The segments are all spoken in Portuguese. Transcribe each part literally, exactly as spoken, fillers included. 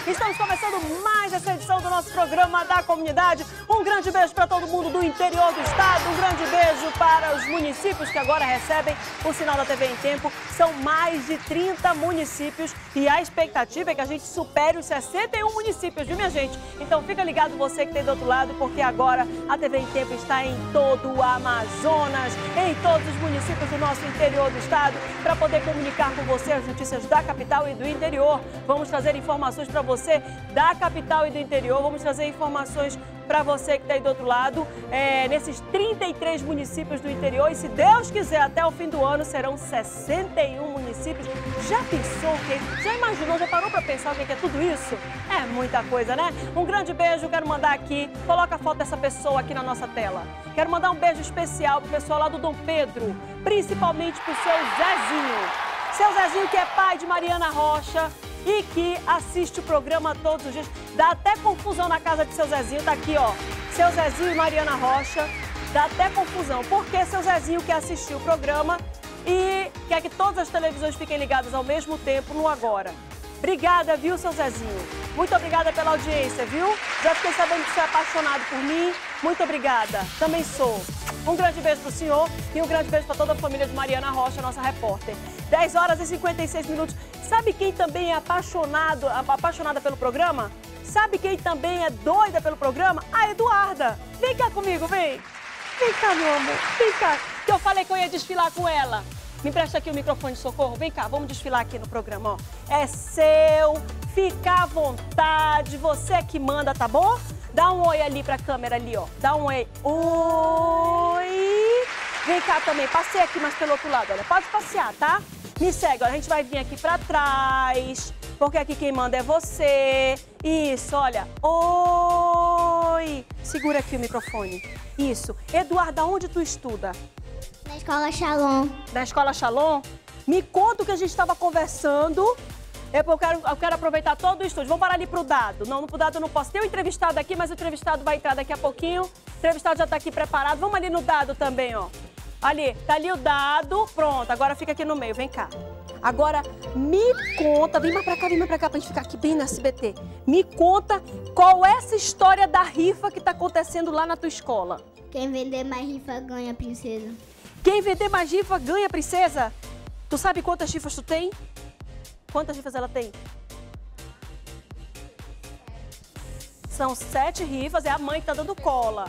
Estamos começando mais essa edição do nosso programa da comunidade. Um grande beijo para todo mundo do interior do estado, um grande beijo para os municípios que agora recebem o sinal da T V em Tempo. São mais de trinta municípios e a expectativa é que a gente supere os sessenta e um municípios, viu, minha gente? Então fica ligado você que tem do outro lado, porque agora a T V em Tempo está em todo o Amazonas, em todos os municípios do nosso interior do estado, para poder comunicar com você as notícias da capital e do interior. Vamos trazer informações para você da capital e do interior, vamos trazer informações para você que está aí do outro lado, é, nesses trinta e três municípios do interior. E se Deus quiser, até o fim do ano serão sessenta e um municípios. Já pensou, que? Já imaginou, já parou para pensar o que é tudo isso? É muita coisa, né? Um grande beijo, quero mandar aqui, coloca a foto dessa pessoa aqui na nossa tela. Quero mandar um beijo especial pro pessoal lá do Dom Pedro, principalmente pro seu Zezinho. Seu Zezinho, que é pai de Mariana Rocha e que assiste o programa todos os dias. Dá até confusão na casa de seu Zezinho, tá aqui, ó. Seu Zezinho e Mariana Rocha, dá até confusão. Porque seu Zezinho quer assistir o programa e quer que todas as televisões fiquem ligadas ao mesmo tempo no Agora. Obrigada, viu, seu Zezinho? Muito obrigada pela audiência, viu? Já fiquei sabendo que você é apaixonado por mim. Muito obrigada. Também sou. Um grande beijo pro senhor e um grande beijo para toda a família de Mariana Rocha, nossa repórter. dez horas e cinquenta e seis minutos. Sabe quem também é apaixonado, apaixonada pelo programa? Sabe quem também é doida pelo programa? A Eduarda. Vem cá comigo, vem. Vem cá, meu amor. Vem cá. Que eu falei que eu ia desfilar com ela. Me empresta aqui o microfone de Socorro. Vem cá, vamos desfilar aqui no programa, ó. É seu, fica à vontade, você é que manda, tá bom? Dá um oi ali pra câmera ali, ó. Dá um oi. Oi. Vem cá também, passei aqui, mas pelo outro lado, olha. Pode passear, tá? Me segue, olha, a gente vai vir aqui pra trás, porque aqui quem manda é você. Isso, olha. Oi. Segura aqui o microfone. Isso. Eduarda, onde tu estuda? Na Escola Shalom. Na Escola Shalom? Me conta o que a gente estava conversando. Eu quero, eu quero aproveitar todo o estúdio. Vamos parar ali pro Dado. Não, pro Dado eu não posso. Tem um entrevistado aqui, mas o entrevistado vai entrar daqui a pouquinho. O entrevistado já está aqui preparado. Vamos ali no Dado também, ó. Ali, tá ali o Dado. Pronto, agora fica aqui no meio. Vem cá. Agora, me conta, vem mais pra cá, vem mais pra cá pra gente ficar aqui bem no S B T. Me conta qual é essa história da rifa que tá acontecendo lá na tua escola. Quem vender mais rifa ganha, princesa. Quem vender mais rifa ganha, princesa? Tu sabe quantas rifas tu tem? Quantas rifas ela tem? São sete rifas, é a mãe que tá dando cola.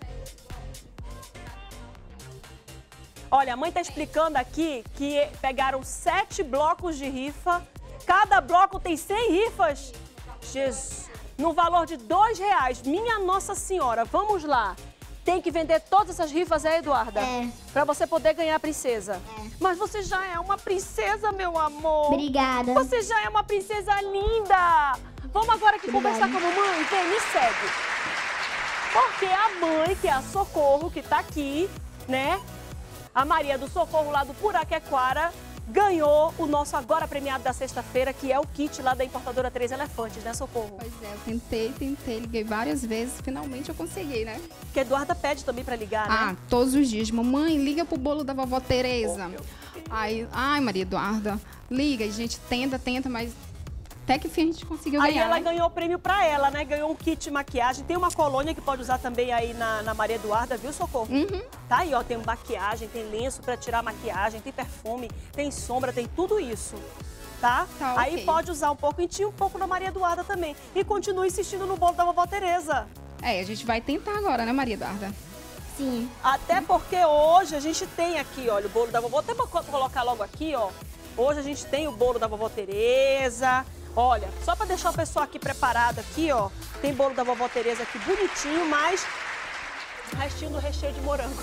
Olha, a mãe tá explicando aqui que pegaram sete blocos de rifa. Cada bloco tem cem rifas. Jesus, no valor de dois reais. Minha Nossa Senhora, vamos lá. Tem que vender todas essas rifas, é, Eduarda? É. Pra você poder ganhar a princesa. É. Mas você já é uma princesa, meu amor. Obrigada. Você já é uma princesa linda. Vamos agora aqui Obrigada. conversar com a mamãe? Vem, me segue. Porque a mãe, que é a Socorro, que tá aqui, né? A Maria do Socorro, lá do Puraquequara, ganhou o nosso agora premiado da sexta-feira, que é o kit lá da importadora Três Elefantes, né, Socorro? Pois é, eu tentei, tentei, liguei várias vezes, finalmente eu consegui, né? Porque a Eduarda pede também pra ligar, né? Ah, todos os dias. Mamãe, liga pro bolo da vovó Tereza. Aí, ai, Maria Eduarda, liga. E a gente tenta, tenta, mas até que enfim a gente conseguiu Aí ganhar. ela né? ganhou o prêmio pra ela, né? Ganhou um kit de maquiagem. Tem uma colônia que pode usar também aí na, na Maria Eduarda, viu, Socorro? Uhum. Tá aí, ó, tem maquiagem, tem lenço pra tirar maquiagem, tem perfume, tem sombra, tem tudo isso, tá? Tá, aí ok. pode usar um pouco em ti, um pouco na Maria Eduarda também. E continue insistindo no bolo da vovó Tereza. É, a gente vai tentar agora, né, Maria Eduarda? Sim. Até porque hoje a gente tem aqui, olha, o bolo da vovó. Até vou colocar logo aqui, ó. Hoje a gente tem o bolo da vovó Tereza. Olha, só para deixar o pessoal aqui preparado aqui, ó. Tem bolo da vovó Tereza aqui bonitinho, mas restinho do recheio de morango.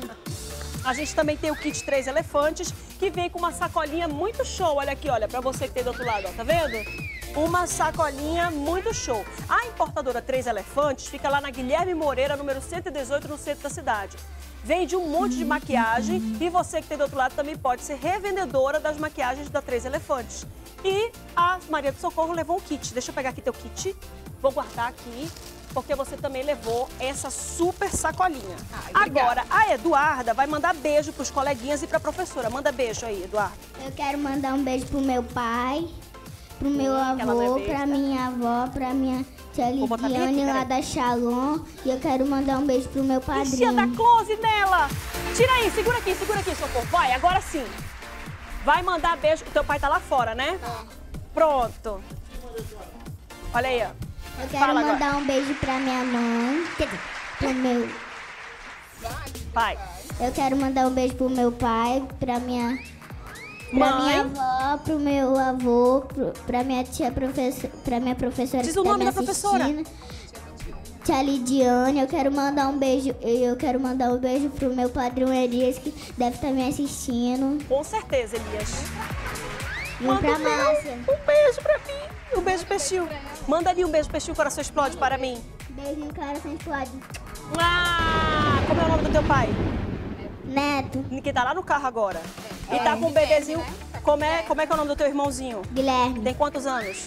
A gente também tem o kit Três Elefantes, que vem com uma sacolinha muito show. Olha aqui, olha, para você que tem do outro lado, ó, tá vendo? Uma sacolinha muito show. A importadora Três Elefantes fica lá na Guilherme Moreira, número cento e dezoito, no centro da cidade. Vende um monte de maquiagem e você que tem do outro lado também pode ser revendedora das maquiagens da Três Elefantes. E a Maria do Socorro levou um kit. Deixa eu pegar aqui teu kit. Vou guardar aqui, porque você também levou essa super sacolinha. Ai, agora, a Eduarda vai mandar beijo pros coleguinhas e pra professora. Manda beijo aí, Eduarda. Eu quero mandar um beijo pro meu pai, pro meu Sim, que ela não é avô, besta. pra minha avó, pra minha tia Vou botar bem aqui, Lidiane lá peraí. da Shalom. E eu quero mandar um beijo pro meu Ixi, ia dar padrinho. close nela. Tira aí, segura aqui, segura aqui, Socorro. Vai, agora sim. Vai mandar beijo. O teu pai tá lá fora, né? Pronto. Olha aí, ó. Eu quero Fala agora. mandar um beijo pra minha mãe, quer dizer, pro meu... Vai. Eu quero mandar um beijo pro meu pai, pra minha... Pra Mãe. minha avó, pro meu avô, pro, pra minha tia professora, pra minha professora Diz que o tá nome me da professora. assistindo. Tia Lidiane, eu quero mandar um beijo, eu quero mandar um beijo pro meu padrinho Elias, que deve estar me assistindo. Com certeza, Elias. E um pra um beijo, Márcia. um beijo pra mim. Um beijo, Peixinho. Manda ali um beijo, Peixinho, o coração explode para mim. Beijinho, cara, sem explode. Ah, como é o nome do teu pai? Neto, Que tá lá no carro agora. E É. tá com um bebezinho. Como é, como é que é o nome do teu irmãozinho? Guilherme, Tem quantos anos?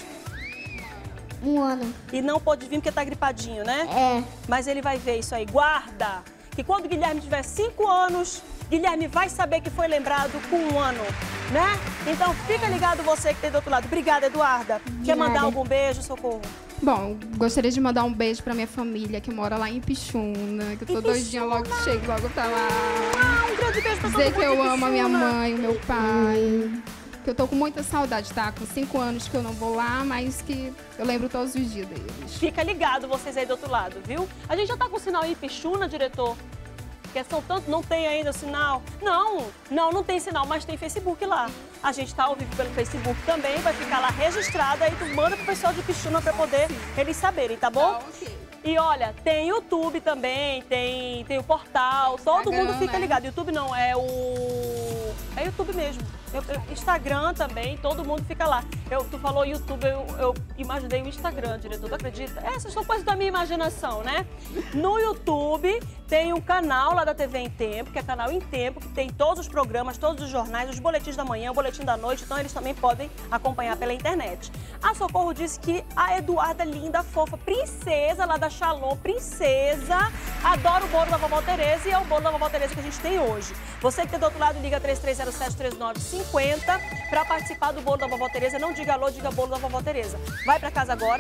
um ano. E não pode vir porque tá gripadinho, né? É, Mas ele vai ver isso aí. Guarda! Que quando o Guilherme tiver cinco anos, Guilherme vai saber que foi lembrado com um ano, né? Então fica ligado você que tem do outro lado. Obrigada, Eduarda. Quer mandar nada. algum beijo, Socorro? Bom, gostaria de mandar um beijo pra minha família que mora lá em Pixuna, que eu tô doidinha logo que chego logo pra lá. Ah, um grande beijo pra todo Dizer mundo que eu de amo a minha Pixuna. mãe, o meu pai. Que eu tô com muita saudade, tá? Com cinco anos que eu não vou lá, mas que eu lembro todos os dias deles. Fica ligado vocês aí do outro lado, viu? A gente já tá com o sinal em Pixuna, diretor? Porque são tanto, não tem ainda o sinal? Não, não, não tem sinal, mas tem Facebook lá. A gente tá ao vivo pelo Facebook também, vai ficar lá registrado, aí tu manda pro pessoal de Pixuna pra poder eles saberem, tá bom? E olha, tem YouTube também, tem, tem o portal, todo Instagram, mundo fica né? ligado. YouTube não, é o... é YouTube mesmo. Eu- eu- Instagram também, todo mundo fica lá. Eu, tu falou YouTube, eu, eu imaginei o Instagram, diretor, tu acredita? Essas são coisas da minha imaginação, né? No YouTube tem um canal lá da T V em Tempo, que é canal em Tempo, que tem todos os programas, todos os jornais, os boletins da manhã, o boletim da noite, então eles também podem acompanhar pela internet. A Socorro disse que a Eduarda linda, fofa, princesa lá da Shalom, princesa, adora o bolo da vovó Tereza e é o bolo da vovó Tereza que a gente tem hoje. Você que tem do outro lado, liga três três zero sete, três nove cinco zero para participar do bolo da vovó Tereza. Não diga alô, diga bolo da vovó Tereza. Vai pra casa agora.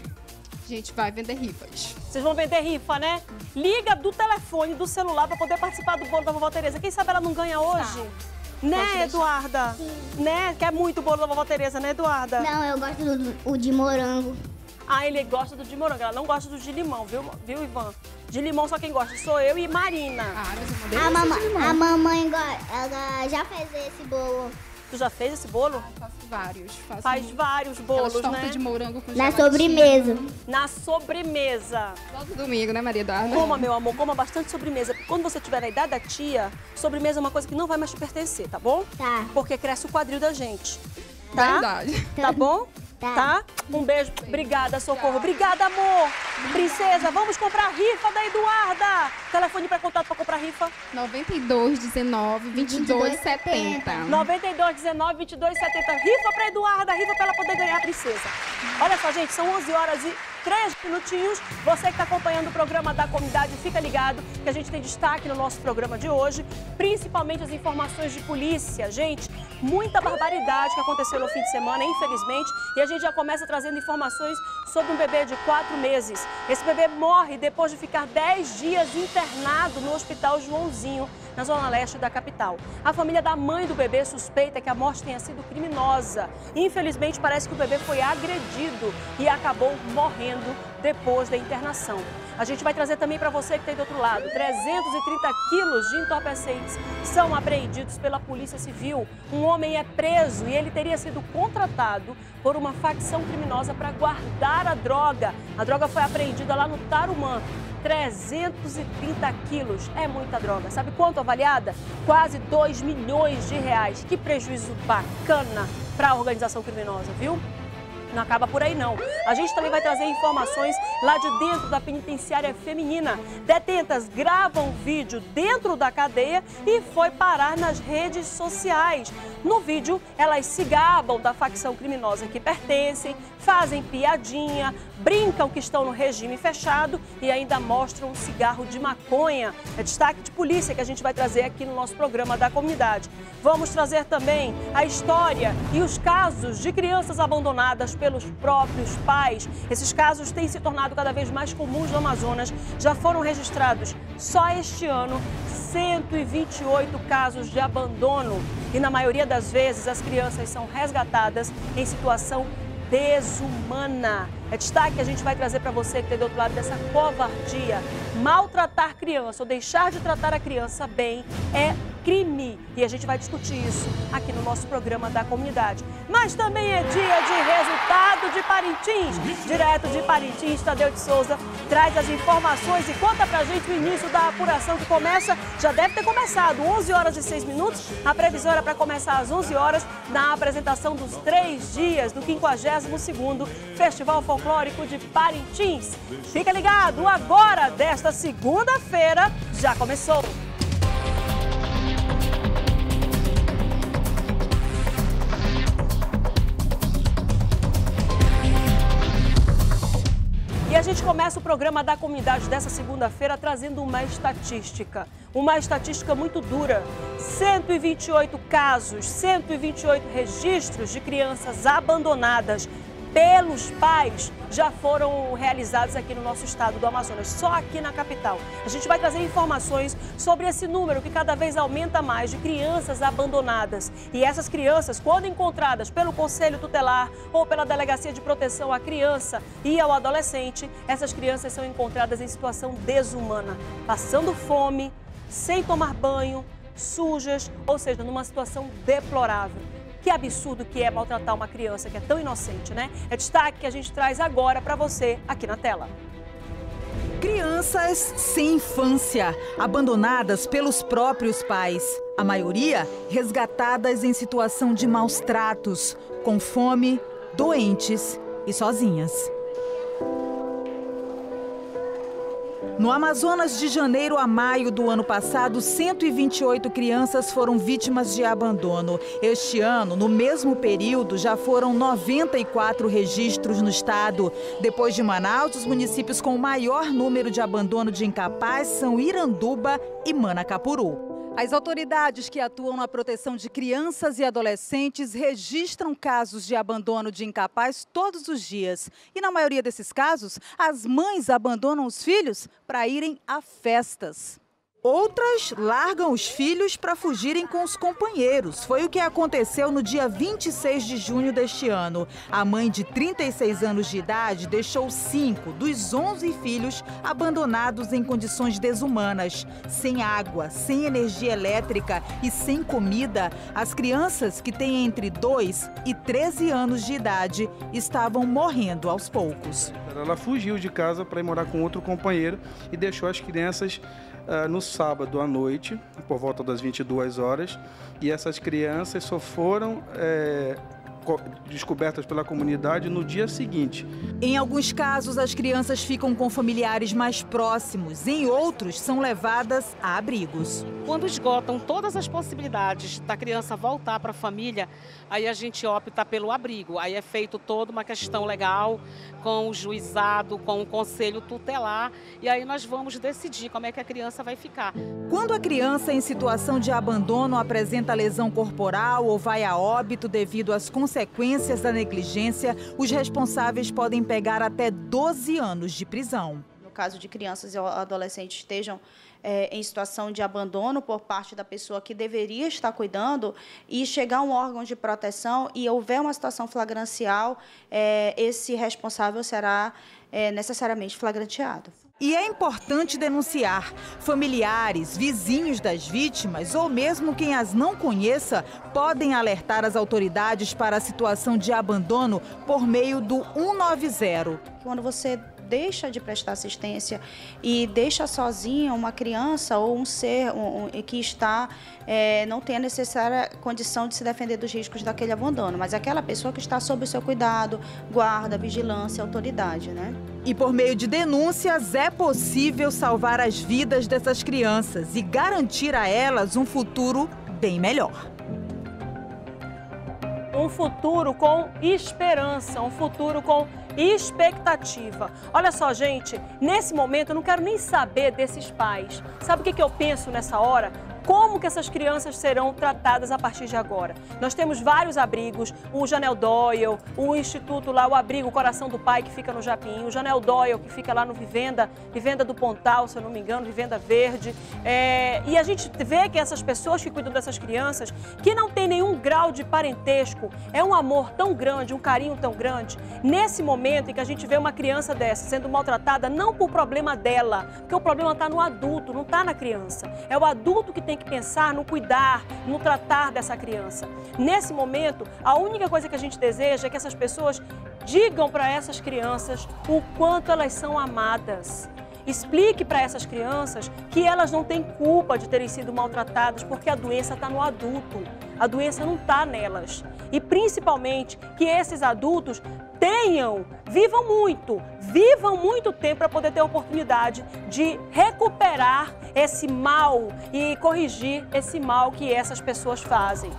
A gente vai vender rifas. Vocês vão vender rifa, né? Liga do telefone, do celular para poder participar do bolo da vovó Tereza. Quem sabe ela não ganha hoje? Né, deixar. Eduarda? Né? Quer muito o bolo da vovó Tereza, né, Eduarda? não, eu gosto do, o de morango. Ah, ele gosta do de morango. Ela não gosta do de limão, viu, viu, Ivan? De limão só quem gosta sou eu e Marina. Ah, mas eu mandei A, você mama, de limão. a mamãe, go- ela já fez esse bolo Tu já fez esse bolo? Faço vários. Faço Faz vários aquelas bolos, tortas né? de morango com na gelatina. sobremesa. Na sobremesa. Todo domingo, né, Maria Eduarda? Coma, meu amor, coma bastante sobremesa. Porque quando você tiver na idade da tia, sobremesa é uma coisa que não vai mais te pertencer, tá bom? Tá. Porque cresce o quadril da gente. Tá? Verdade. Tá bom? Tá. Um beijo. Obrigada, Socorro. Obrigada, amor. Princesa, vamos comprar a rifa da Eduarda. Telefone para contato para comprar rifa. noventa e dois, dezenove, vinte e dois, setenta. noventa e dois, dezenove, vinte e dois, setenta. Rifa para Eduarda, rifa para ela poder ganhar a princesa. Olha só, gente, são onze horas e três minutinhos. Você que está acompanhando o programa da comunidade, fica ligado que a gente tem destaque no nosso programa de hoje, principalmente as informações de polícia. Gente, muita barbaridade que aconteceu no fim de semana, infelizmente, e a gente já começa trazendo informações sobre um bebê de quatro meses. Esse bebê morre depois de ficar dez dias internado no Hospital Joãozinho, na zona leste da capital. A família da mãe do bebê suspeita que a morte tenha sido criminosa. Infelizmente, parece que o bebê foi agredido e acabou morrendo depois da internação. A gente vai trazer também para você que tem do outro lado, trezentos e trinta quilos de entorpecentes são apreendidos pela Polícia Civil. Um homem é preso e ele teria sido contratado por uma facção criminosa para guardar a droga. A droga foi apreendida lá no Tarumã. trezentos e trinta quilos, é muita droga. Sabe quanto avaliada? Quase dois milhões de reais. Que prejuízo bacana para a organização criminosa, viu? não acaba por aí não. A gente também vai trazer informações lá de dentro da penitenciária feminina. Detentas gravam vídeo dentro da cadeia e foi parar nas redes sociais. No vídeo, elas se gabam da facção criminosa que pertencem, fazem piadinha, brincam que estão no regime fechado e ainda mostram um cigarro de maconha. É destaque de polícia que a gente vai trazer aqui no nosso programa da comunidade. Vamos trazer também a história e os casos de crianças abandonadas pelos próprios pais. Esses casos têm se tornado cada vez mais comuns no Amazonas. Já foram registrados só este ano cento e vinte e oito casos de abandono. E na maioria das vezes as crianças são resgatadas em situação desumana. É destaque que a gente vai trazer para você que está do outro lado dessa covardia. Maltratar criança ou deixar de tratar a criança bem é crime. E a gente vai discutir isso aqui no nosso programa da comunidade. Mas também é dia de resultado de Parintins. Direto de Parintins, Tadeu de Souza traz as informações e conta pra gente o início da apuração que começa, já deve ter começado, onze horas e seis minutos. A previsão era para começar às onze horas na apresentação dos três dias do quinquagésimo segundo Festival Folclórico de Parintins. Fica ligado, agora desta segunda-feira já começou. E a gente começa o programa da comunidade dessa segunda-feira trazendo uma estatística, uma estatística muito dura. cento e vinte e oito casos, cento e vinte e oito registros de crianças abandonadas pelos pais já foram realizados aqui no nosso estado do Amazonas, só aqui na capital. A gente vai trazer informações sobre esse número que cada vez aumenta mais de crianças abandonadas. E essas crianças, quando encontradas pelo Conselho Tutelar ou pela Delegacia de Proteção à Criança e ao Adolescente, essas crianças são encontradas em situação desumana, passando fome, sem tomar banho, sujas, ou seja, numa situação deplorável. Que absurdo que é maltratar uma criança que é tão inocente, né? É destaque que a gente traz agora para você aqui na tela. Crianças sem infância, abandonadas pelos próprios pais. A maioria resgatadas em situação de maus tratos, com fome, doentes e sozinhas. No Amazonas, de janeiro a maio do ano passado, cento e vinte e oito crianças foram vítimas de abandono. Este ano, no mesmo período, já foram noventa e quatro registros no estado. Depois de Manaus, os municípios com o maior número de abandono de incapaz são Iranduba e Manacapuru. As autoridades que atuam na proteção de crianças e adolescentes registram casos de abandono de incapaz todos os dias. E na maioria desses casos, as mães abandonam os filhos para irem a festas. Outras largam os filhos para fugirem com os companheiros. Foi o que aconteceu no dia vinte e seis de junho deste ano. A mãe de trinta e seis anos de idade deixou cinco dos onze filhos abandonados em condições desumanas. Sem água, sem energia elétrica e sem comida, as crianças que têm entre dois e treze anos de idade estavam morrendo aos poucos. Ela fugiu de casa para ir morar com outro companheiro e deixou as crianças Uh, no sábado à noite, por volta das vinte e duas horas, e essas crianças só foram é, descobertas pela comunidade no dia seguinte. Em alguns casos, as crianças ficam com familiares mais próximos, em outros, são levadas a abrigos. Quando esgotam todas as possibilidades da criança voltar para a família, aí a gente opta pelo abrigo. Aí é feito toda uma questão legal com o juizado, com o conselho tutelar, e aí nós vamos decidir como é que a criança vai ficar. Quando a criança em situação de abandono apresenta lesão corporal ou vai a óbito devido às consequências da negligência, os responsáveis podem pegar até doze anos de prisão. No caso de crianças e adolescentes estejam É, em situação de abandono por parte da pessoa que deveria estar cuidando e chegar um órgão de proteção e houver uma situação flagrancial, é, esse responsável será é, necessariamente flagranteado. E é importante denunciar. Familiares, vizinhos das vítimas ou mesmo quem as não conheça podem alertar as autoridades para a situação de abandono por meio do cento e noventa. Quando você deixa de prestar assistência e deixa sozinha uma criança ou um ser um, um, que está, é, não tem a necessária condição de se defender dos riscos daquele abandono, mas aquela pessoa que está sob o seu cuidado, guarda, vigilância, autoridade, né? E por meio de denúncias é possível salvar as vidas dessas crianças e garantir a elas um futuro bem melhor. Um futuro com esperança, um futuro com expectativa. Olha só, gente, nesse momento eu não quero nem saber desses pais. Sabe o que que eu penso nessa hora? Como que essas crianças serão tratadas a partir de agora? Nós temos vários abrigos, o Janel Doyle, o instituto lá, o abrigo Coração do Pai, que fica no Japim, o Janel Doyle, que fica lá no Vivenda, Vivenda do Pontal, se eu não me engano, Vivenda Verde. É, e a gente vê que essas pessoas que cuidam dessas crianças, que não tem nenhum grau de parentesco, é um amor tão grande, um carinho tão grande. Nesse momento em que a gente vê uma criança dessa sendo maltratada, não por problema dela, porque o problema está no adulto, não está na criança. É o adulto que tem que pensar no cuidar, no tratar dessa criança. Nesse momento, a única coisa que a gente deseja é que essas pessoas digam para essas crianças o quanto elas são amadas. Explique para essas crianças que elas não têm culpa de terem sido maltratadas, porque a doença está no adulto, a doença não está nelas. E principalmente que esses adultos tenham, vivam muito, vivam muito tempo para poder ter a oportunidade de recuperar esse mal e corrigir esse mal que essas pessoas fazem.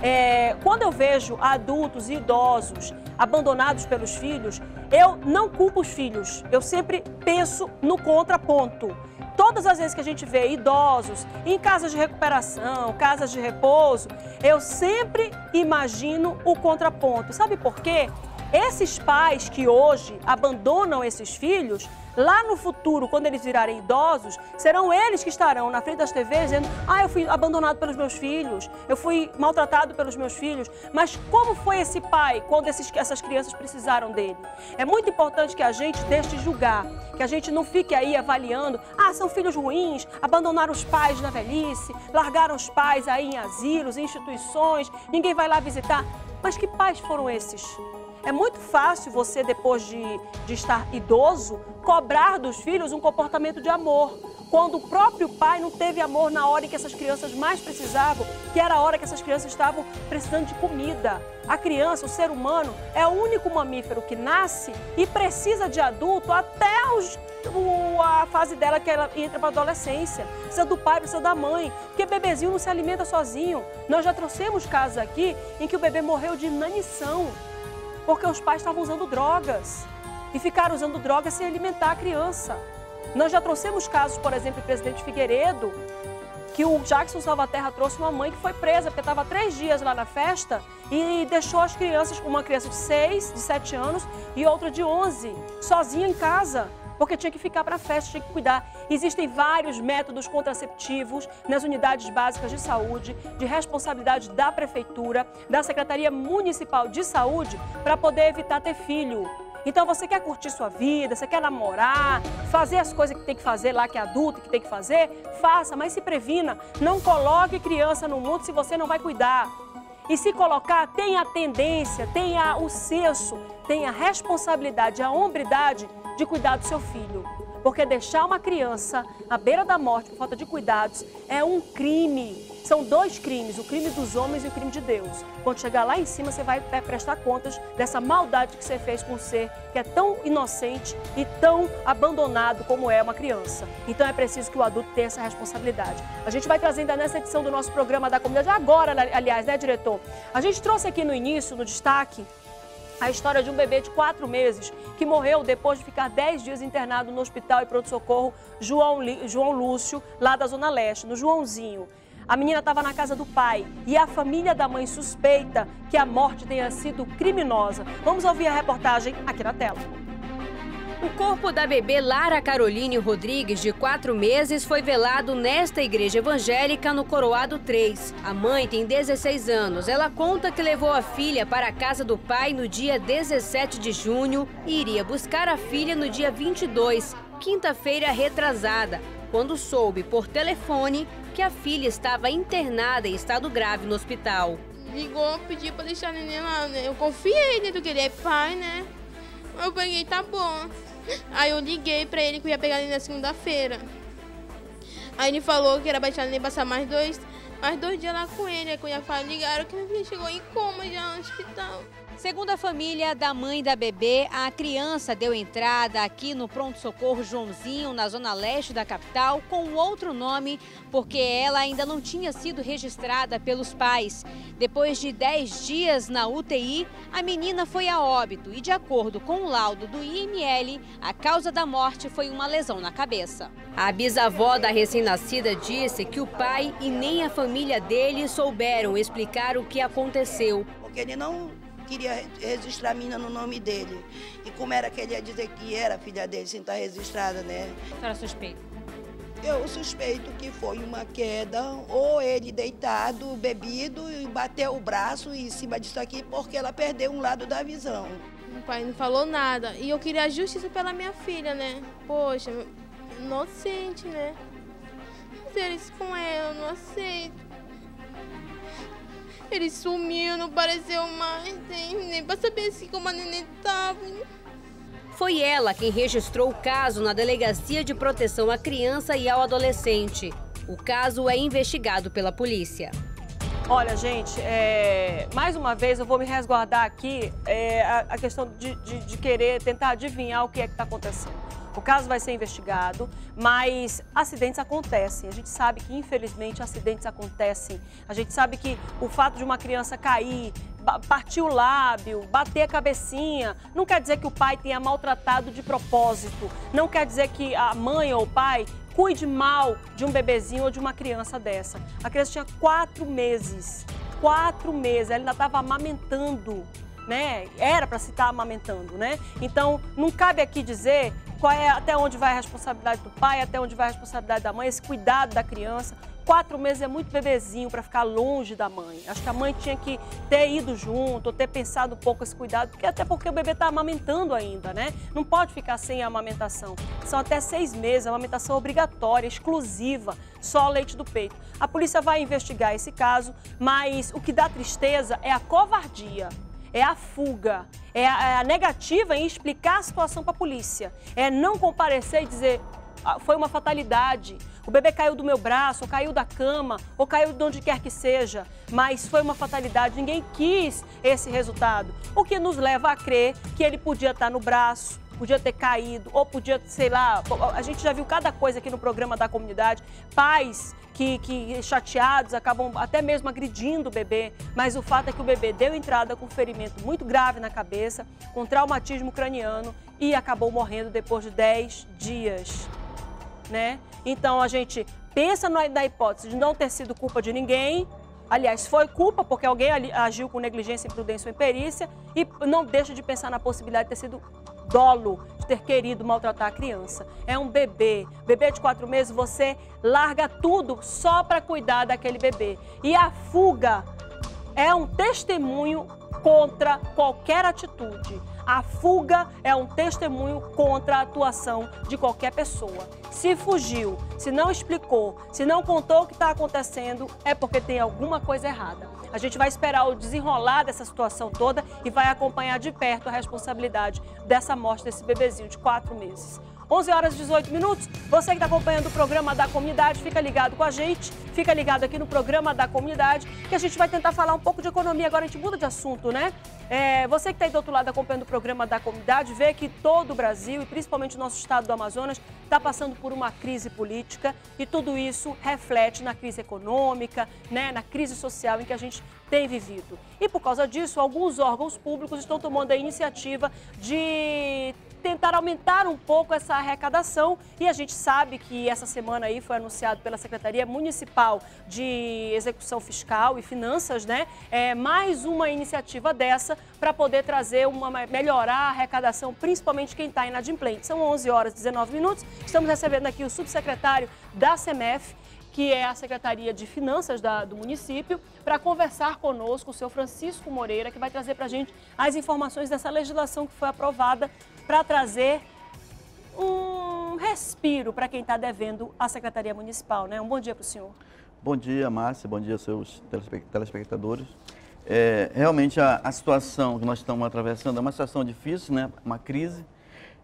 É, quando eu vejo adultos e idosos abandonados pelos filhos, eu não culpo os filhos, eu sempre penso no contraponto. Todas as vezes que a gente vê idosos em casas de recuperação, casas de repouso, eu sempre imagino o contraponto. Sabe por quê? Esses pais que hoje abandonam esses filhos, lá no futuro, quando eles virarem idosos, serão eles que estarão na frente das T Vs dizendo: ah, eu fui abandonado pelos meus filhos, eu fui maltratado pelos meus filhos. Mas como foi esse pai quando esses, essas crianças precisaram dele? É muito importante que a gente deixe de julgar, que a gente não fique aí avaliando: ah, são filhos ruins, abandonaram os pais na velhice, largaram os pais aí em asilos, em instituições, ninguém vai lá visitar. Mas que pais foram esses? É muito fácil você, depois de, de estar idoso, cobrar dos filhos um comportamento de amor, quando o próprio pai não teve amor na hora em que essas crianças mais precisavam, que era a hora que essas crianças estavam precisando de comida. A criança, o ser humano, é o único mamífero que nasce e precisa de adulto até os, o, a fase dela que ela entra para a adolescência. Precisa do pai, precisa da mãe, porque bebezinho não se alimenta sozinho. Nós já trouxemos casos aqui em que o bebê morreu de inanição, porque os pais estavam usando drogas e ficaram usando drogas sem alimentar a criança. Nós já trouxemos casos, por exemplo, em Presidente Figueiredo, que o Jackson Salvaterra trouxe uma mãe que foi presa porque estava três dias lá na festa e deixou as crianças, uma criança de seis, de sete anos e outra de onze, sozinha em casa, porque tinha que ficar para a festa, tinha que cuidar. Existem vários métodos contraceptivos nas unidades básicas de saúde, de responsabilidade da Prefeitura, da Secretaria Municipal de Saúde, para poder evitar ter filho. Então você quer curtir sua vida, você quer namorar, fazer as coisas que tem que fazer lá, que é adulto, que tem que fazer, faça, mas se previna. Não coloque criança no mundo se você não vai cuidar. E se colocar, tenha a tendência, tenha o senso, tenha a responsabilidade, a hombridade de cuidar do seu filho. Porque deixar uma criança à beira da morte por falta de cuidados é um crime. São dois crimes, o crime dos homens e o crime de Deus. Quando chegar lá em cima, você vai prestar contas dessa maldade que você fez com um ser que é tão inocente e tão abandonado como é uma criança. Então é preciso que o adulto tenha essa responsabilidade. A gente vai trazer ainda nessa edição do nosso programa da comunidade, agora, aliás, né, diretor? A gente trouxe aqui no início, no destaque, a história de um bebê de quatro meses que morreu depois de ficar dez dias internado no hospital e pronto-socorro João, João Lúcio, lá da Zona Leste, no Joãozinho. A menina estava na casa do pai e a família da mãe suspeita que a morte tenha sido criminosa. Vamos ouvir a reportagem aqui na tela. O corpo da bebê Lara Caroline Rodrigues, de quatro meses, foi velado nesta igreja evangélica no Coroado três. A mãe tem dezesseis anos. Ela conta que levou a filha para a casa do pai no dia dezessete de junho e iria buscar a filha no dia vinte e dois, quinta-feira retrasada, quando soube por telefone que a filha estava internada em estado grave no hospital. Ligou, pediu para deixar a neném lá, né? Eu confiei, né? Do que ele é pai, né? Eu peguei, tá bom. Aí eu liguei pra ele que eu ia pegar ele na segunda-feira. Aí ele falou que era baixar ele passar mais dois, mais dois dias lá com ele. Aí quando eu falei, ligaram que minha filha chegou em coma já no hospital. Segundo a família da mãe da bebê, a criança deu entrada aqui no pronto-socorro Joãozinho, na zona leste da capital, com outro nome, porque ela ainda não tinha sido registrada pelos pais. Depois de dez dias na U T I, a menina foi a óbito e, de acordo com o laudo do I M L, a causa da morte foi uma lesão na cabeça. A bisavó da recém-nascida disse que o pai e nem a família dele souberam explicar o que aconteceu. Porque ele não queria registrar a menina no nome dele. E como era que ele ia dizer que era filha dele sem estar registrada, né? A senhora suspeita? Eu suspeito que foi uma queda, ou ele deitado, bebido, e bateu o braço em cima disso aqui, porque ela perdeu um lado da visão. O pai não falou nada. E eu queria justiça pela minha filha, né? Poxa, inocente, né? Fazer isso com ela, eu não aceito. Ele sumiu, não apareceu mais, nem pra saber se como a neném tava. Foi ela quem registrou o caso na Delegacia de Proteção à Criança e ao Adolescente. O caso é investigado pela polícia. Olha, gente, é, mais uma vez eu vou me resguardar aqui é, a, a questão de, de, de querer tentar adivinhar o que é que está acontecendo. O caso vai ser investigado, mas acidentes acontecem. A gente sabe que, infelizmente, acidentes acontecem. A gente sabe que o fato de uma criança cair, partir o lábio, bater a cabecinha, não quer dizer que o pai tenha maltratado de propósito. Não quer dizer que a mãe ou o pai cuide mal de um bebezinho ou de uma criança dessa. A criança tinha quatro meses. Quatro meses. Ela ainda estava amamentando, né? Era para se estar amamentando, né? Então, não cabe aqui dizer qual é, até onde vai a responsabilidade do pai, até onde vai a responsabilidade da mãe, esse cuidado da criança. Quatro meses é muito bebezinho para ficar longe da mãe. Acho que a mãe tinha que ter ido junto, ou ter pensado um pouco esse cuidado, porque, até porque o bebê está amamentando ainda, né? Não pode ficar sem a amamentação. São até seis meses, a amamentação obrigatória, exclusiva, só leite do peito. A polícia vai investigar esse caso, mas o que dá tristeza é a covardia. É a fuga, é a, é a negativa em explicar a situação para a polícia. É não comparecer e dizer, ah, foi uma fatalidade, o bebê caiu do meu braço, ou caiu da cama, ou caiu de onde quer que seja, mas foi uma fatalidade, ninguém quis esse resultado. O que nos leva a crer que ele podia estar no braço, podia ter caído, ou podia, sei lá, a gente já viu cada coisa aqui no programa da comunidade, pais que, que chateados acabam até mesmo agredindo o bebê, mas o fato é que o bebê deu entrada com um ferimento muito grave na cabeça, com traumatismo craniano e acabou morrendo depois de dez dias, né? Então a gente pensa na hipótese de não ter sido culpa de ninguém. Aliás, foi culpa porque alguém agiu com negligência, imprudência ou imperícia, e não deixa de pensar na possibilidade de ter sido dolo, de ter querido maltratar a criança. É um bebê, bebê de quatro meses, você larga tudo só para cuidar daquele bebê. E a fuga é um testemunho contra qualquer atitude. A fuga é um testemunho contra a atuação de qualquer pessoa. Se fugiu, se não explicou, se não contou o que está acontecendo, é porque tem alguma coisa errada. A gente vai esperar o desenrolar dessa situação toda e vai acompanhar de perto a responsabilidade dessa morte desse bebezinho de quatro meses. onze horas e dezoito minutos, você que está acompanhando o programa da comunidade, fica ligado com a gente, fica ligado aqui no programa da comunidade, que a gente vai tentar falar um pouco de economia. Agora a gente muda de assunto, né? É, você que está aí do outro lado acompanhando o programa da comunidade, vê que todo o Brasil, e principalmente o nosso estado do Amazonas, está passando por uma crise política, e tudo isso reflete na crise econômica, né, na crise social em que a gente tem vivido. E por causa disso, alguns órgãos públicos estão tomando a iniciativa de tentar aumentar um pouco essa arrecadação, e a gente sabe que essa semana aí foi anunciado pela Secretaria Municipal de Execução Fiscal e Finanças, né, é, mais uma iniciativa dessa para poder trazer uma, melhorar a arrecadação, principalmente quem está inadimplente. São onze horas e dezenove minutos, estamos recebendo aqui o subsecretário da SEMEF, que é a Secretaria de Finanças da, do município, para conversar conosco, o senhor Francisco Moreira, que vai trazer para a gente as informações dessa legislação que foi aprovada para trazer um respiro para quem está devendo à Secretaria Municipal, né? Um bom dia para o senhor. Bom dia, Márcia, bom dia aos seus telespectadores. É, realmente a, a situação que nós estamos atravessando é uma situação difícil, né? Uma crise.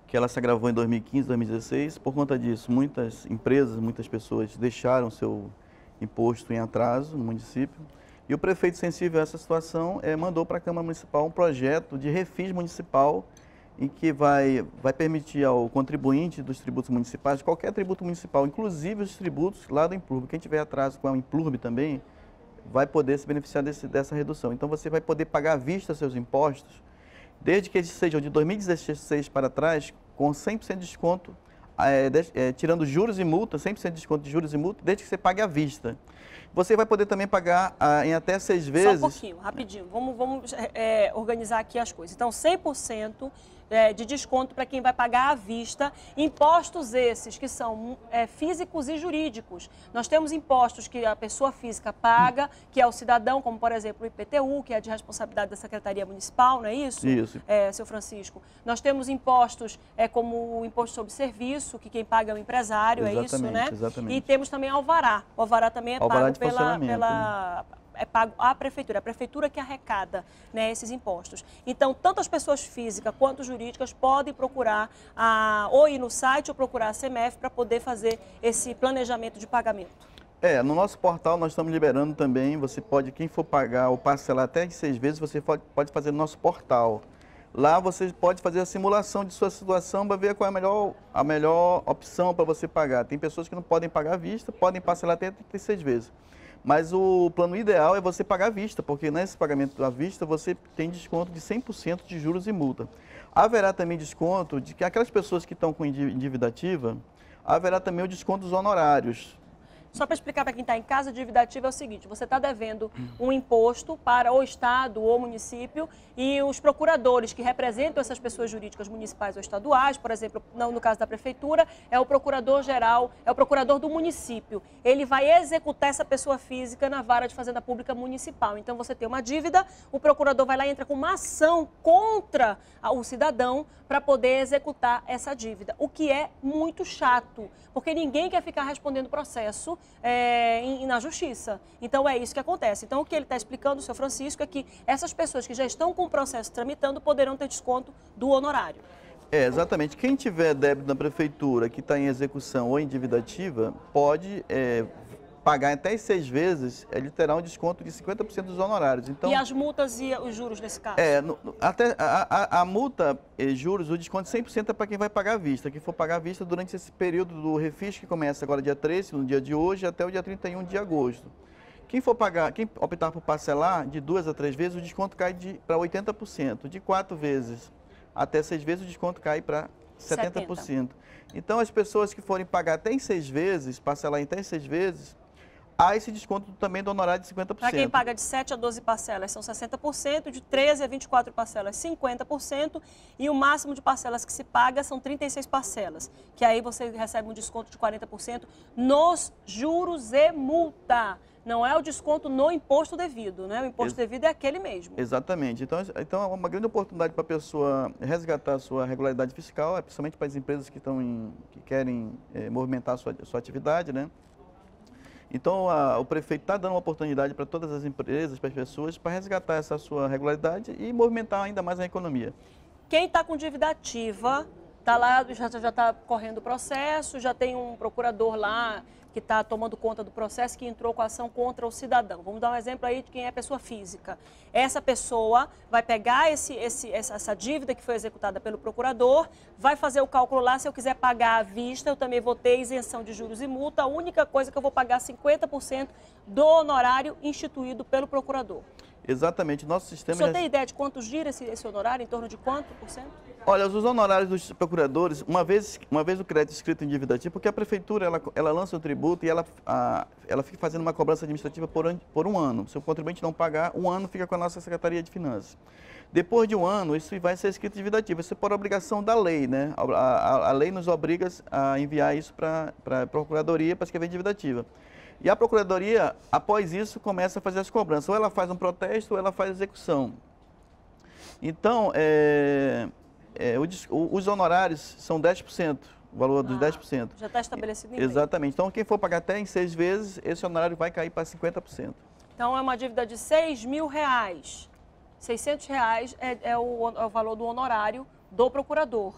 que ela se agravou em dois mil e quinze, dois mil e dezesseis. Por conta disso, muitas empresas, muitas pessoas deixaram seu imposto em atraso no município. E o prefeito, sensível a essa situação, é, mandou para a Câmara Municipal um projeto de refis municipal em que vai, vai permitir ao contribuinte dos tributos municipais, qualquer tributo municipal, inclusive os tributos lá do Implurb, quem tiver atraso com a Implurb também, vai poder se beneficiar desse, dessa redução. Então você vai poder pagar à vista seus impostos, desde que eles sejam de dois mil e dezesseis para trás, com cem por cento de desconto, é, de, é, tirando juros e multa, cem por cento de desconto de juros e multa, desde que você pague à vista. Você vai poder também pagar ah, em até seis vezes... Só um pouquinho, rapidinho. Vamos, vamos é, organizar aqui as coisas. Então, cem por cento é, de desconto para quem vai pagar à vista. Impostos esses que são é, físicos e jurídicos. Nós temos impostos que a pessoa física paga, que é o cidadão, como, por exemplo, o I P T U, que é de responsabilidade da Secretaria Municipal, não é isso? Isso. É, seu Francisco. Nós temos impostos é, como o imposto sobre serviço, que quem paga é o empresário, Exatamente, é isso, né? Exatamente. E temos também alvará. O alvará também é Alvará pago pela, pela, é pago à prefeitura, a prefeitura que arrecada, né, esses impostos. Então, tanto as pessoas físicas quanto jurídicas podem procurar, a, ou ir no site ou procurar a CEMEF para poder fazer esse planejamento de pagamento. É, no nosso portal nós estamos liberando também, você pode, quem for pagar ou parcelar até em seis vezes, você pode, pode fazer no nosso portal. Lá você pode fazer a simulação de sua situação para ver qual é a melhor, a melhor opção para você pagar. Tem pessoas que não podem pagar à vista, podem parcelar até trinta e seis vezes. Mas o plano ideal é você pagar à vista, porque nesse pagamento à vista você tem desconto de cem por cento de juros e multa. Haverá também desconto de que aquelas pessoas que estão com dívida ativa, haverá também o desconto dos honorários. Só para explicar para quem está em casa, a dívida ativa é o seguinte, você está devendo um imposto para o Estado ou município e os procuradores que representam essas pessoas jurídicas municipais ou estaduais, por exemplo, no caso da prefeitura, é o procurador-geral, é o procurador do município. Ele vai executar essa pessoa física na vara de fazenda pública municipal. Então, você tem uma dívida, o procurador vai lá e entra com uma ação contra o cidadão para poder executar essa dívida, o que é muito chato, porque ninguém quer ficar respondendo processo É, em, na justiça. Então, é isso que acontece. Então, o que ele está explicando, o seu Francisco, é que essas pessoas que já estão com o processo tramitando poderão ter desconto do honorário. É, exatamente. Quem tiver débito na prefeitura que está em execução ou em dívida ativa, pode é, pagar até seis vezes, ele terá um desconto de cinquenta por cento dos honorários. Então, e as multas e os juros nesse caso? É, no, até a, a, a multa e juros, o desconto cem por cento é para quem vai pagar à vista, quem for pagar à vista durante esse período do refis que começa agora dia treze, no dia de hoje, até o dia trinta e um de agosto. Quem for pagar, quem optar por parcelar de duas a três vezes, o desconto cai para oitenta por cento. De quatro vezes até seis vezes, o desconto cai para setenta por cento. Então, as pessoas que forem pagar até em seis vezes, parcelar em até seis vezes, há esse desconto também do honorário de cinquenta por cento. Para quem paga de sete a doze parcelas são sessenta por cento, de treze a vinte e quatro parcelas cinquenta por cento e o máximo de parcelas que se paga são trinta e seis parcelas, que aí você recebe um desconto de quarenta por cento nos juros e multa. Não é o desconto no imposto devido, né? O imposto Ex devido é aquele mesmo. Exatamente. Então, então é uma grande oportunidade para a pessoa resgatar a sua regularidade fiscal, principalmente para as empresas que, estão em, que querem é, movimentar a sua, a sua atividade, né? Então, a, o prefeito está dando uma oportunidade para todas as empresas, para as pessoas, para resgatar essa sua regularidade e movimentar ainda mais a economia. Quem está com dívida ativa, está lá, já está correndo o processo, já tem um procurador lá que está tomando conta do processo, que entrou com a ação contra o cidadão. Vamos dar um exemplo aí de quem é pessoa física. Essa pessoa vai pegar esse, esse, essa, essa dívida que foi executada pelo procurador, vai fazer o cálculo lá, se eu quiser pagar à vista, eu também vou ter isenção de juros e multa. A única coisa é que eu vou pagar cinquenta por cento do honorário instituído pelo procurador. Exatamente, nosso sistema... O senhor já... tem ideia de quanto gira esse, esse honorário, em torno de quanto por cento? Olha, os honorários dos procuradores, uma vez, uma vez o crédito escrito em dívida ativa, porque a prefeitura ela, ela lança o tributo e ela, a, ela fica fazendo uma cobrança administrativa por, por um ano. Se o contribuinte não pagar, um ano fica com a nossa Secretaria de Finanças. Depois de um ano, isso vai ser escrito em dívida ativa. Isso é por obrigação da lei, né? A, a, a lei nos obriga a enviar isso para a Procuradoria para escrever em dívida ativa. E a Procuradoria, após isso, começa a fazer as cobranças. Ou ela faz um protesto ou ela faz execução. Então, é, é, o, os honorários são dez por cento, o valor dos ah, dez por cento. Já está estabelecido em Exatamente. lei. Então, quem for pagar até em seis vezes, esse honorário vai cair para cinquenta por cento. Então, é uma dívida de seis mil reais. seiscentos reais é, é, o, é o valor do honorário do procurador.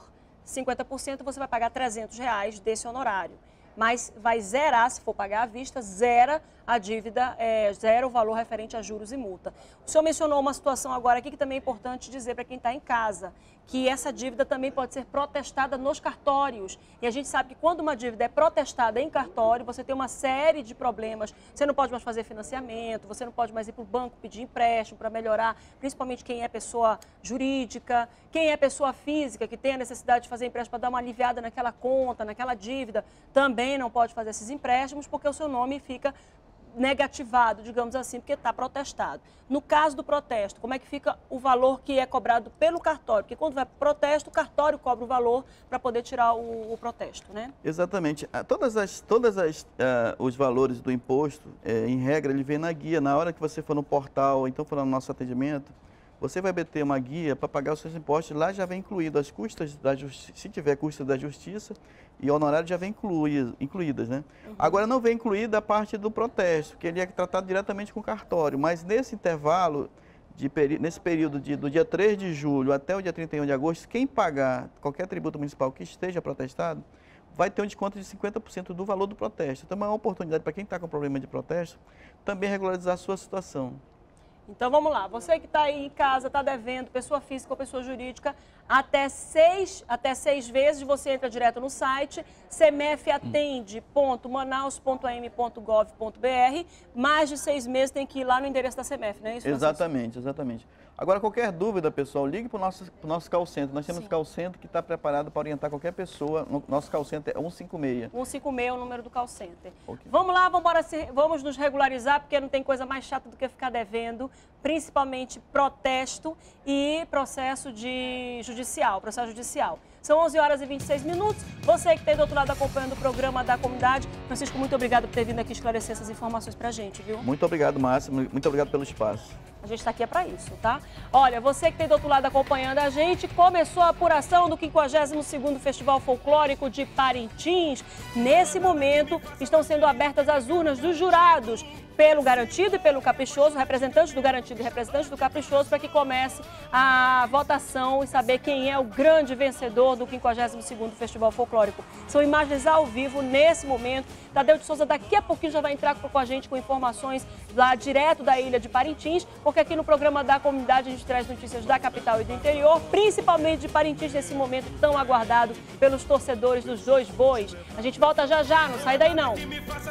cinquenta por cento, você vai pagar trezentos reais desse honorário. Mas vai zerar, se for pagar à vista, zera a dívida, é, zera o valor referente a juros e multa. O senhor mencionou uma situação agora aqui que também é importante dizer para quem está em casa, que essa dívida também pode ser protestada nos cartórios. E a gente sabe que quando uma dívida é protestada em cartório, você tem uma série de problemas. Você não pode mais fazer financiamento, você não pode mais ir para o banco pedir empréstimo para melhorar, principalmente quem é pessoa jurídica, quem é pessoa física, que tem a necessidade de fazer empréstimo para dar uma aliviada naquela conta, naquela dívida, também não pode fazer esses empréstimos porque o seu nome fica negativado, digamos assim, porque está protestado. No caso do protesto, como é que fica o valor que é cobrado pelo cartório? Porque quando vai para o protesto, o cartório cobra o valor para poder tirar o, o protesto, né? Exatamente. Todas as, todas as, uh, os valores do imposto, eh, em regra, ele vem na guia. Na hora que você for no portal, ou então for no nosso atendimento, você vai ter uma guia para pagar os seus impostos. Lá já vem incluído as custas da justiça, se tiver custas da justiça, e honorário já vem incluído, incluídas, né? Uhum. Agora não vem incluída a parte do protesto, que ele é tratado diretamente com o cartório, mas nesse intervalo, de peri nesse período de, do dia três de julho até o dia trinta e um de agosto, quem pagar qualquer tributo municipal que esteja protestado, vai ter um desconto de cinquenta por cento do valor do protesto. Então é uma oportunidade para quem está com problema de protesto, também regularizar a sua situação. Então vamos lá, você que está aí em casa, está devendo, pessoa física ou pessoa jurídica, até seis, até seis vezes você entra direto no site semefatende ponto manaus ponto a m ponto gov ponto b r, mais de seis meses tem que ir lá no endereço da Semef, não é isso? Exatamente, exatamente. Agora, qualquer dúvida, pessoal, ligue para o nosso, pro nosso call center. Nós temos Sim. call center que está preparado para orientar qualquer pessoa. Nosso call center é um cinco seis. um cinco seis é o número do call center. Okay. Vamos lá, vamos, embora, vamos nos regularizar, porque não tem coisa mais chata do que ficar devendo, principalmente protesto e processo de judicial, processo judicial. São onze horas e vinte e seis minutos. Você que está aí do outro lado acompanhando o programa da comunidade, Francisco, muito obrigado por ter vindo aqui esclarecer essas informações para a gente, viu? Muito obrigado, Márcia. Muito obrigado pelo espaço. A gente está aqui é para isso, tá? Olha, você que está aí do outro lado acompanhando a gente, começou a apuração do quinquagésimo segundo Festival Folclórico de Parintins. Nesse momento, estão sendo abertas as urnas dos jurados pelo Garantido e pelo Caprichoso, representantes do Garantido e representantes do Caprichoso, para que comece a votação e saber quem é o grande vencedor do quinquagésimo segundo Festival Folclórico. São imagens ao vivo nesse momento. Tadeu de Souza daqui a pouquinho já vai entrar com a gente com informações lá direto da ilha de Parintins, porque aqui no programa da comunidade a gente traz notícias da capital e do interior, principalmente de Parintins, nesse momento tão aguardado pelos torcedores dos dois bois. A gente volta já já, não sai daí não.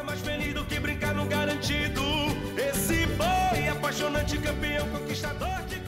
Esse boi apaixonante, campeão, conquistador de